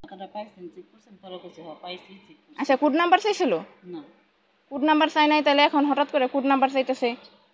আচ্ছা code number চাইছিল না কোড নাম্বার চাই নাই তাহলে এখন হঠাৎ করে কোড নাম্বার চাইতেছে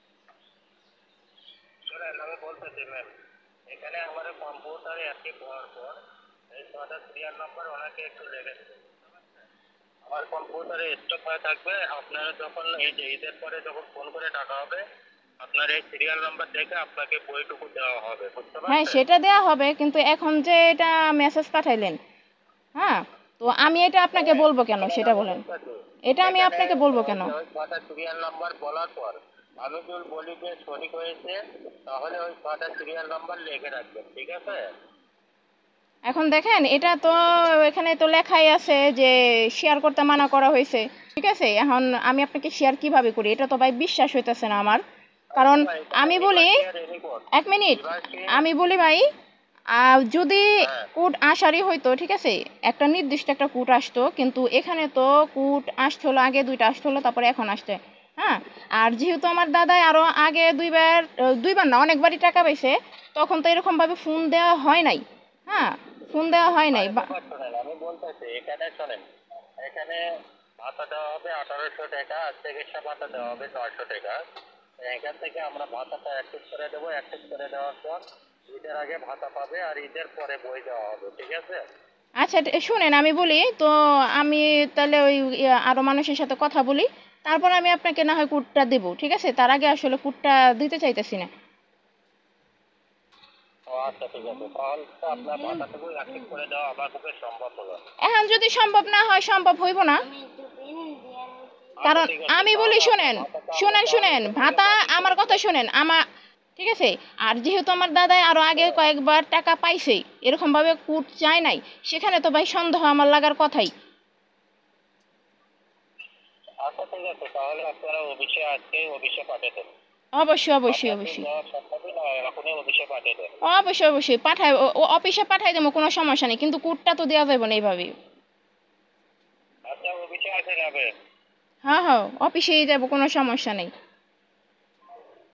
আমি বলতেছি ম্যাম এখানে আমাদের কম্পিউটারে অ্যাক্টিভ হওয়ার পর এই ছটা সিরিয়াল নাম্বার ওনাকে একটু লেগে দেবে আমার কম্পিউটারে স্টক হয়ে থাকবে আপনারা যখন এই যে ঈদের পরে যখন ফোন করে টাকা হবে আপনার এই সিরিয়াল নাম্বার দেখে আপনাকে বইটুকু দেওয়া হবে বুঝতে পারছেন হ্যাঁ সেটা দেয়া হবে কিন্তু এখন যে এটা মেসেজ পাঠাইলেন হ্যাঁ তো আমি এটা আপনাকে বলবো কেন সেটা বলেন এটা আমি আপনাকে বলবো কেন ওই ছটা সিরিয়াল নাম্বার বলার পর আমি যদি বলি যে সঠিক হয়েছে তাহলে ওই ছটা সিরিয়াল নাম্বার লিখে রাখবেন ঠিক আছে এখন দেখেন এটা তো এখানে তো লেখাই আছে যে শেয়ার করতে মানা করা হয়েছে ঠিক আছে এখন আমি আপনাকে শেয়ার কিভাবে করি এটা তো ভাই বিশ্বাস হইতেছে না আমার কারণ আমি বলি এক মিনিট আমি বলি ভাই যদি কোড আসারই হইতো ঠিক আছে একটা নির্দিষ্ট একটা কোড আসতো কিন্তু এখানে তো কোড আসতে হলো আগে দুইটা আসতে হলো তারপরে এখন আসছে হ্যাঁ আর যেহেতু আমার দাদাই আরো আগে দুইবার না অনেকবারই টাকা পাইছে তখন তো এরকম ভাবে ফোন দেওয়া হয় নাই হ্যাঁ ফোন দেওয়া হয় নাই আমি বলতেছি এখানে শোনেন এখানে ভাতা দেওয়া হবে 1800 টাকা আর চিকিৎসা ভাতা দেওয়া হবে 900 টাকা এখান থেকে আমরা ভাতাটা অ্যাক্টিভ করে দেবো অ্যাক্টিভ করে দেওয়ার পর ঈদের আগে ভাতা পাবে আর ঈদের পরে বই দেওয়া হবে ঠিক আছে আচ্ছা শুনেন আমি বলি তো আমি তাহলে ওই আরো মানুষের সাথে কথা বলি তারপর আমি আপনাকে না হয় কোডটা দেবো ঠিক আছে তার আগে আসলে কোডটা দিতে চাইতেছি না আচ্ছা ঠিক আছে তাহলে তো আপনার ভাতাটুকু অ্যাক্টিভ করে দেওয়া আমার পক্ষে সম্ভব হলো এখন যদি সম্ভব না হয় সম্ভব হইব না কারণ আমি বলি শুনেন ভাতা আমার কথা শুনেন আমার ঠিক আছে আর যেহেতু আমার দাদাই আরো আগে কয়েকবার টাকা পাইছে এরকম ভাবে কোড চাই নাই সেখানে তো ভাই সন্দেহ আমার লাগার কথাই আচ্ছা ঠিক আছে তাহলে আপনারা অফিসে আজকে অফিসে পাঠিয়ে দেন অবশ্যই পাঠায় অফিসে পাঠাই দেবো কোনো সমস্যা নেই কিন্তু কোডটা তো দেওয়া যাবে না এইভাবে আচ্ছা অফিসে আসে যাবে হ্যাঁ অফিসেই যাবো কোনো সমস্যা নেই